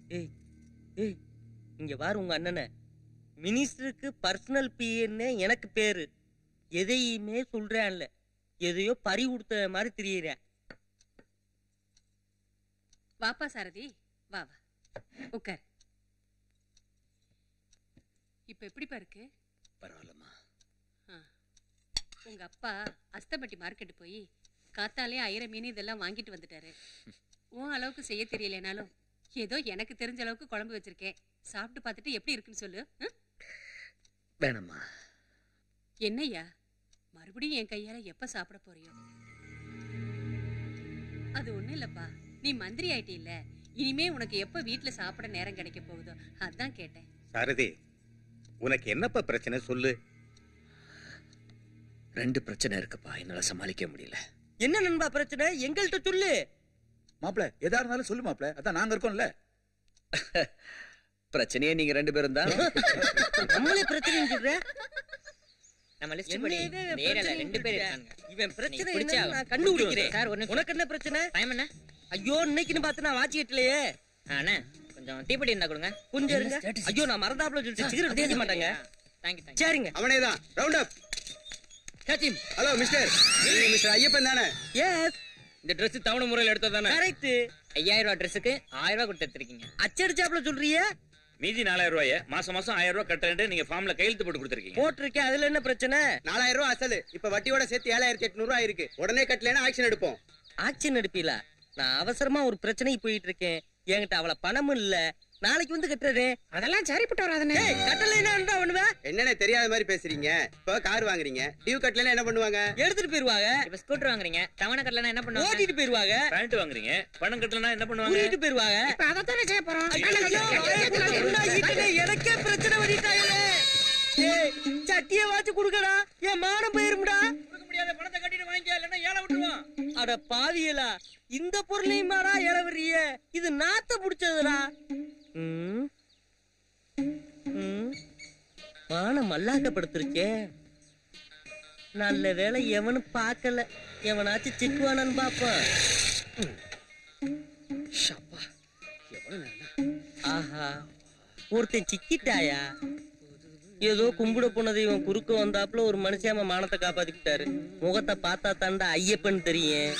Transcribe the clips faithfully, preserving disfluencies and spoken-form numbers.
ஏய் ஏய் இங்க பாரு உங்க அண்ணனை. மினிஸ்டருக்கு பர்சனல் பிஏன்னு எனக்கு பேரு. எதையுமே சொல்றேன்ல, எதையோ பறி கொடுத்த மாதிரி தெரியுறேன். வாப்பா சாரதி, வா வா உட்கார். இப்ப எப்படிப்பா இருக்கு? பரவாயில்லம்மா. உங்க அப்பா அஸ்தம்பட்டி மார்க்கெட்டு போய் காத்தாலே ஐர மீன் இதெல்லாம் வாங்கிட்டு வந்துட்டாரு. உன் அளவுக்கு செய்ய தெரியலனாலும் ஏதோ எனக்கு தெரிஞ்ச அளவுக்கு குழம்பு வச்சிருக்கேன். சாப்பிட்டு பார்த்துட்டு எப்படி இருக்குன்னு சொல்லு. வேணாம்மா. என்னையா மறுபடியும் என் கையால எப்ப சாப்பிட போறியோ? அது ஒண்ணு இல்லப்பா, நீ மந்திரி ஆயிட்டே இல்ல, இனிமே உனக்கு எப்ப வீட்டுல சாப்பிட நேரம் கிடைக்க போகுதோ அதான் கேட்டேன். சாரதி, உனக்கு என்னப்பா பிரச்சனை சொல்லு. ரெண்டு பிரச்சனை இருக்குப்பா, என்னால சமாளிக்க முடியல. என்ன நண்பா பிரச்சனை? எங்கள்கிட்ட சொல்லு. மாப்பிள எதா இருந்தாலும் சொல்லு மாப்பிள, அதான் நாங்க இருக்கோம்ல. பிரச்சனையே நீங்க ரெண்டு பேரும் தான். நம்மளே பிரச்சனை சொல்ற. நம்ம லிஸ்ட் படி நேரல ரெண்டு பேர் இருக்காங்க. இவன் பிரச்சனை என்ன நான் கண்டுபிடிக்கிறேன். சார் ஒண்ணு உனக்கு என்ன பிரச்சனை? டைம் என்ன? ஐயோ இன்னைக்குன்னு பார்த்து நான் வாட்ச் கட்டலையே. அண்ணா கொஞ்சம் டீப்படி இருந்தா கொடுங்க. கொஞ்சம் இருங்க. ஐயோ நான் மறந்தாப்ல சொல்லிட்டு சிகரெட் தேய்க்க மாட்டாங்க. Thank you. சரிங்க. அவனேதான். Round up. Catch. Hello mister. நீங்க மிஸ்டர் ஐயப்பன் தானே? எஸ். இந்த Dress தவணை முறையில் எடுத்ததானே? கரெக்ட். ஐயாயிரம் ரூபாய் ட்ரெஸ்ஸுக்கு ஆயிரம் ரூபாய் கொடுத்து எடுத்துருக்கீங்க. அச்சடிச்சாப்ல சொல்றியே? மீதி நாலாயிரம் ரூபாய மாசம் மாசம் ஆயிரம் ரூபாய் கட்டறேன்னு நீங்க ஃபார்ம்ல கையெழுத்து போட்டு கொடுத்திருக்கீங்க. போட்டிருக்கேன். அதுல என்ன பிரச்சனை? நாலாயிரம் ரூபாய் அசல். இப்ப வட்டியோட சேர்த்து ஏழாயிரத்தி எட்நூறு ரூபாய் இருக்கு. உடனே கட்டலைன்னா ஆக்ஷன் எடுப்போம். ஆக்ஷன் எடுப்பீல? நான் அவசரமா ஒரு பிரச்சனைக்கு போயிட்டு இருக்கேன். என்கிட்ட அவள பணமும் இல்ல. நாளைக்கு வந்து கட்டுறேன். அதெல்லாம் சரிப்பட்டு வராதுனே. கட்டலைன்னா என்ன பண்ணுவ? என்னன்னு தெரியாத மாதிரி பேசுறீங்க. இப்ப கார் வாங்குறீங்க, டியூ கட்டலைன்னா என்ன பண்ணுவாங்க? எடுத்துட்டு போயிருவாங்க. இப்ப ஸ்கூட்டர் வாங்குறீங்க, தவணை கட்டலன்னா என்ன பண்ணுவாங்க? ஓட்டிட்டு போயிருவாங்க. பேண்ட் வாங்குறீங்க, பணம் கட்டலன்னா என்ன பண்ணுவாங்க? கூட்டிட்டு போயிருவாங்க. இப்ப அத தானே செய்ய போறோம். எனக்கே பிரச்சனை பண்ணிட்டாங்களே. ஏய் சட்டிய வாச்சு குடுக்கடா, என் மானம் போயிரும்டா. கொடுக்க முடியாத பணத்தை கட்டிட்டு வாங்கிக்க, இல்லன்னா ஏல விட்டுருவோம். அட பாவியலா, இந்த பொருளையும் மாடா ஏலவறிய. இது நாத்த புடிச்சதுடா. ம் ம் மான மல்லாக்கப்படுத்திருக்கே. நல்ல வேலை எவனும் பார்க்கல. எவனாச்சும் சிக்குவானு பாப்பான். ஆஹா, ஒருத்தன் சிக்கிட்டாயா? ஏதோ கும்பிட போனது இவன் குறுக்க வந்தாப்புல ஒரு மனுஷன் மானத்தை காப்பாத்திக்கிட்டாரு. முகத்தை பார்த்தா தாண்டா ஐயப்பன் தெரியும்.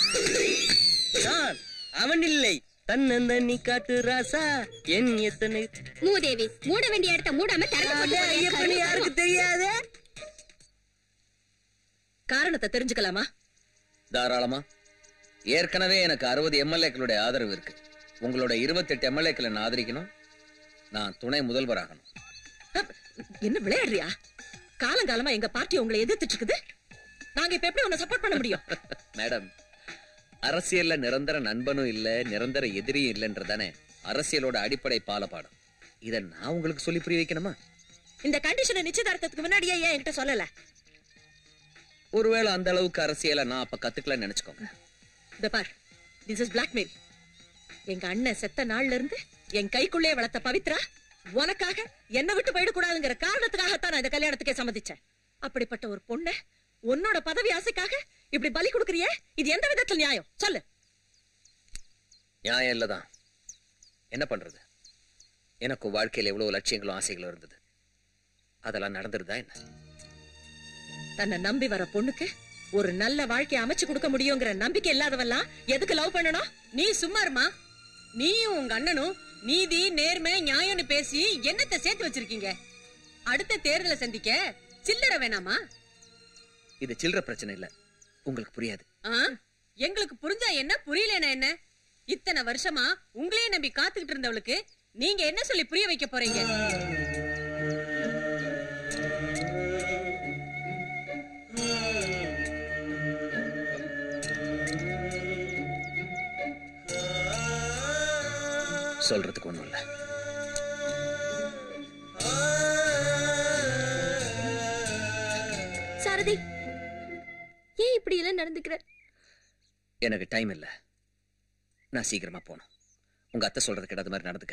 அவன் இல்லை, தன்னந்தண்ணி காட்டு ராசா என் எத்தனை மூதேவி, மூட வேண்டிய இடத்த மூடாம ஐயப்பன் யாருக்கு தெரியாது? காரணத்தை தெரிஞ்சுக்கலாமா? தாராளமா. ஏற்கனவே எனக்கு அறுபது எம்எல்ஏக்களுடைய ஆதரவு இருக்கு. உங்களோட இருபத்தி எட்டு எம்எல்ஏக்களை நான் ஆதரிக்கணும். நான் துணை முதல்வராகணும். என்ன விளையாடுறியா? காலங்காலமா எங்க பார்ட்டி உங்களை எதிர்த்துட்டு இருக்குது. நாங்க இப்ப எப்படி உன்னை சப்போர்ட் பண்ண முடியும்? மேடம், அரசியல்ல நிரந்தர நண்பனும் இல்ல, நிரந்தர எதிரியும் இல்லன்றதானே அரசியலோட அடிப்படை பாலபாடம். இத நான் உங்களுக்கு சொல்லி புரிய வைக்கணுமா? இந்த கண்டிஷனை நிச்சயதார்த்தத்துக்கு முன்னாடியே ஏன் என்கிட்ட சொல்லல? ஒருவேளை அந்த அளவுக்கு அரசியலை நான் அப்ப கத்துக்கலன்னு நினைச்சுக்கோங்க. இந்த பார், திஸ் இஸ் பிளாக்மெயில். எங்க அண்ணன் செத்த நாள்ல இருந்து என் கைக்குள்ளே வளர்த்த பவித்ரா உனக்காக என்ன விட்டு போயிடக்கூடாதுங்கிற காரணத்துக்காகத்தான் நான் இந்த கல்யாணத்துக்கே சம்மதிச்சேன். அப்படிப்பட்ட ஒரு பொண்ண உன்னோட பதவி ஆசைக்காக இப்படி பலி கொடுக்கறியே, இது எந்த விதத்துல நியாயம் சொல்லு? நியாயம் இல்லதான். என்ன பண்றது? எனக்கு வாழ்க்கையில எவ்வளவு லட்சியங்களும் ஆசைகளும் இருந்தது. அதெல்லாம் நடந்துருதா என்ன? தன்னை நம்பி வர பொண்ணுக்கு ஒரு நல்ல வாழ்க்கையை அமைச்சு கொடுக்க முடியுங்கிற நம்பிக்கை இல்லாதவெல்லாம் எதுக்கு லவ் பண்ணணும்? நீ சும்மா இருமா. நீயும் உங்க அண்ணனும் நீதி நேர்மை நியாயம்னு பேசி என்னத்தை சேர்த்து வச்சிருக்கீங்க? அடுத்த தேர்தலை சந்திக்க சில்லற வேணாமா? இது சில்லற பிரச்சனை இல்ல, உங்களுக்கு புரியாது. எங்களுக்கு புரிஞ்சா என்ன, புரியலனா என்ன? இத்தனை வருஷமா உங்களையே நம்பி காத்துக்கிட்டு இருந்தவளுக்கு நீங்க என்ன சொல்லி புரிய வைக்க போறீங்க? சொல்றதுக்கு ஒண்ணும் இல்ல. சாரதி, ஏன் இப்படி எல்லாம் நடந்துக்கிற? எனக்கு டைம் இல்ல, நான் சீக்கிரமா போகணும். உங்க அத்தை சொல்றது கிடையாது மாதிரி நடந்துக்க.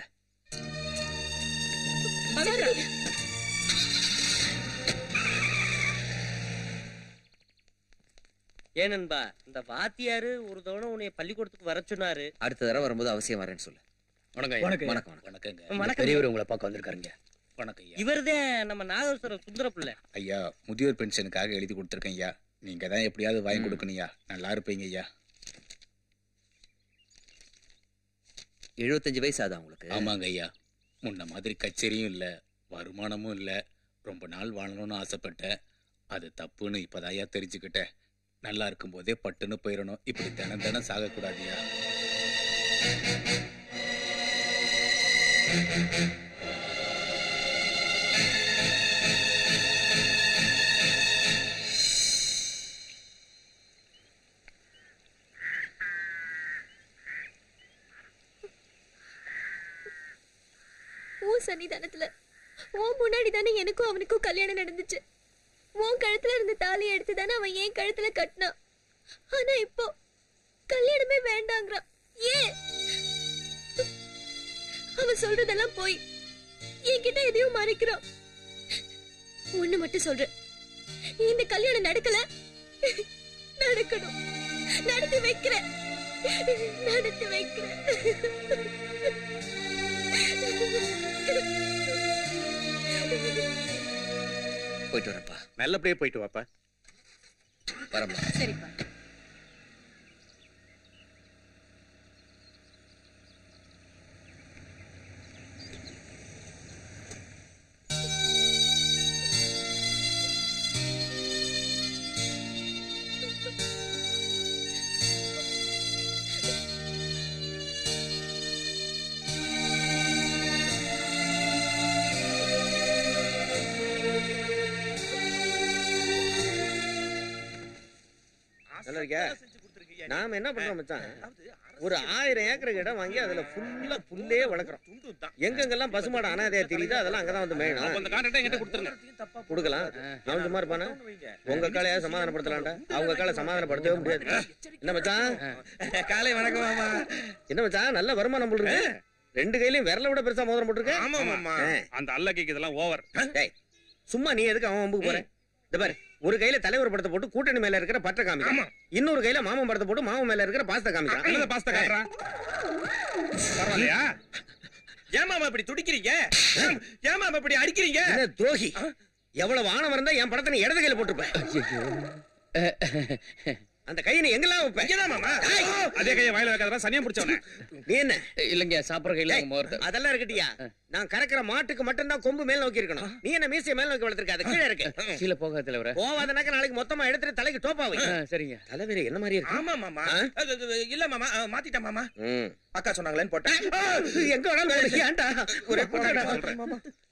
ஏனன்பா, இந்த வாத்தியாரு ஒரு தவணை உன்னை பள்ளிக்கூடத்துக்கு வர சொன்னாரு. அடுத்த தடவை வரும்போது அவசியம் வரேன்னு சொல்லு. வணக்கம் வணக்கம். வணக்கம் வணக்கங்க. வணக்கம். பெரியவர் உங்களை பார்க்க வந்திருக்காருங்க. வணக்கம் ஐயா. இவர்தான் நம்ம நாகேஸ்வர சுந்தர பிள்ளை. ஐயா முதியோர் பென்ஷனுக்காக எழுதி கொடுத்துருக்கேன் ஐயா. நீங்க தான் எப்படியாவது வாங்கி கொடுக்கணும்யா. நல்லா இருப்பீங்க ஐயா. எழுபத்தஞ்சு வயசு ஆகுதா உங்களுக்கு? ஆமாங்க ஐயா. முன்ன மாதிரி கச்சேரியும் இல்ல, வருமானமும் இல்ல. ரொம்ப நாள் வாழணும்னு ஆசைப்பட்டேன். அது தப்புன்னு இப்பதாயா தெரிஞ்சுக்கிட்டேன். நல்லா இருக்கும் போதே பட்டுன்னு போயிடணும். இப்படி தினம் தினம் சாகக்கூடாதுயா. உன் சன்னிதானத்துல உன் முன்னாடி தானே எனக்கும் அவனுக்கும் கல்யாணம் நடந்துச்சு. உன் கழுத்துல இருந்த தாலியை எடுத்து தானே அவன் என் கழுத்துல கட்டினான். ஆனா இப்போ கல்யாணமே வேண்டாங்கிறான். ஏன்? அவன் சொல்றதெல்லாம் போய் என்கிட்ட எதையும் மறைக்கிறான். ஒண்ணு மட்டும் சொல்றேன், இந்த கல்யாணம் நடக்கல, நடக்கணும். நடத்தி வைக்கிறேன், நடத்தி வைக்கிறேன். போயிட்டு வரப்பா. நல்லபடியே போயிட்டு வாப்பா. வரமா. சரிப்பா. நாம என்ன பண்றோம் மச்சான், ஒரு ஆயிரம் ஏக்கருக்கு இடம் வாங்கி அதுல ஃபுல்லா புல்லே வளர்க்குறோம். எங்கெங்கெல்லாம் பசுமாடு அனாதையா தெரியுதோ அதெல்லாம் அங்கதான் வந்து மேயணும். கொடுக்கலாம். அவன் சும்மா இருப்பானா? உங்க காலையா சமாதானப்படுத்தலாம்டா, அவங்க காலை சமாதானப்படுத்தவே முடியாது. என்ன மச்சான்? காலை வணக்கம் மாமா. என்ன மச்சான், நல்ல வருமானம் போடுறது. ரெண்டு கையிலயும் விரல விட பெருசா மோதிரம் போட்டுருக்க. ஆமா மாமா. அந்த அல்லக்கைக்கு இதெல்லாம் ஓவர். சும்மா நீ எதுக்கு அவன் வம்புக்கு போற? இந்த பாரு, ஒரு கையில தலைவர் படத்தை போட்டு கூட்டணி மேல இருக்கிற பற்ற காமிக்கிறான், இன்னொரு கையில மாமன் படத்தை போட்டு மாமன் மேல இருக்கிற பாஸ்தா காமிக்கிறான். பாஸ்தா காட்டுறா பரவாயில்லையா? ஏன் மாமா இப்படி துடிக்கிறீங்க? ஏன் மாமா இப்படி அடிக்கிறீங்க? துரோகி, எவ்வளவு ஆணவம் இருந்தா என் படத்தை நீ இடது கையில போட்டுருப்ப. அந்த கையை நீ எங்கெல்லாம் வைப்ப? மாமா அதே கையை வாயில வைக்காத சனியம் பிடிச்சவன. நீ என்ன இல்லங்க சாப்பிடுற கையில அதெல்லாம் இருக்கட்டியா? நான் கறக்கிற மாட்டுக்கு மட்டும் தான் கொம்பு மேல நோக்கி இருக்கணும். நீ என்ன மீசைய மேல நோக்கி வளர்த்திருக்க? அது கீழே இருக்கு. கீழே போக தலைவர. போவாதனாக்க நாளைக்கு மொத்தமா எடுத்துட்டு தலைக்கு டோப்பா வை. சரிங்க. தலைவரே என்ன மாதிரி இருக்கு? ஆமா மாமா. இல்ல மாமா, மாத்திட்டேன் மாமா. அக்கா சொன்னாங்களேன்னு போட்டேன். எங்க வேணாலும் ஏன்டா ஒரே போட்டா மாமா.